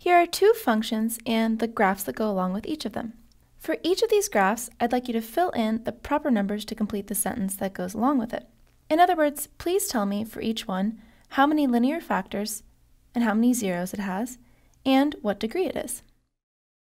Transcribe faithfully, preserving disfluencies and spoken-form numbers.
Here are two functions and the graphs that go along with each of them. For each of these graphs, I'd like you to fill in the proper numbers to complete the sentence that goes along with it. In other words, please tell me for each one how many linear factors and how many zeros it has, and what degree it is.